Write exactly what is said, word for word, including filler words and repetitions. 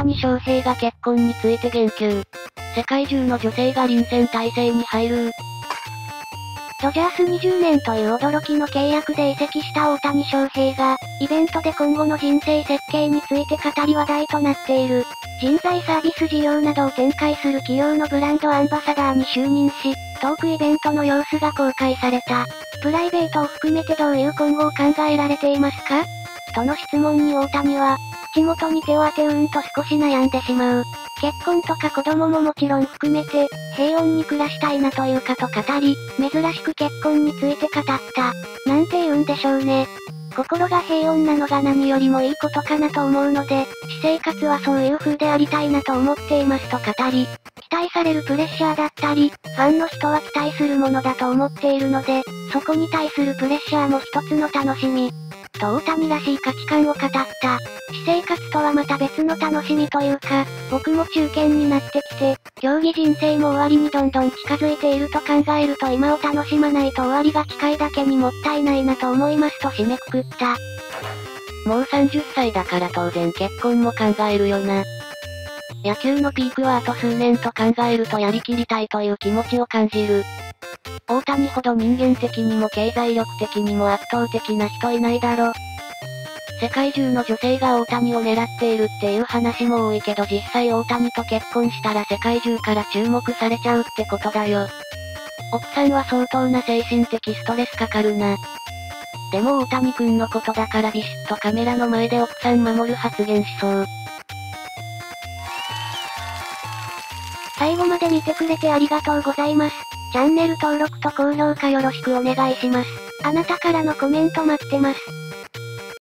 谷翔平が結婚について言及。世界中の女性が臨戦態勢に入る。 ドジャースにじゅうねんという驚きの契約で移籍した大谷翔平が、イベントで今後の人生設計について語り話題となっている。人材サービス事業などを展開する企業のブランドアンバサダーに就任し、トークイベントの様子が公開された。プライベートを含めてどういう今後を考えられていますかとの質問に大谷は、口元に手を当てうーんと少し悩んでしまう。結婚とか子供ももちろん含めて、平穏に暮らしたいなというかと語り、珍しく結婚について語った。なんて言うんでしょうね。心が平穏なのが何よりもいいことかなと思うので、私生活はそういう風でありたいなと思っていますと語り、期待されるプレッシャーだったり、ファンの人は期待するものだと思っているので、そこに対するプレッシャーも一つの楽しみ。と大谷らしい価値観を語った。私生活とはまた別の楽しみというか、僕も中堅になってきて、競技人生も終わりにどんどん近づいていると考えると今を楽しまないと終わりが近いだけにもったいないなと思いますと締めくくった。 もうさんじゅっさいだから当然結婚も考えるよな。野球のピークはあと数年と考えるとやりきりたいという気持ちを感じる。大谷ほど人間的にも経済力的にも圧倒的な人いないだろ。世界中の女性が大谷を狙っているっていう話も多いけど実際大谷と結婚したら世界中から注目されちゃうってことだよ。奥さんは相当な精神的ストレスかかるな。でも大谷くんのことだからビシッとカメラの前で奥さん守る発言しそう。 最後まで見てくれてありがとうございます。チャンネル登録と高評価よろしくお願いします。あなたからのコメント待ってます。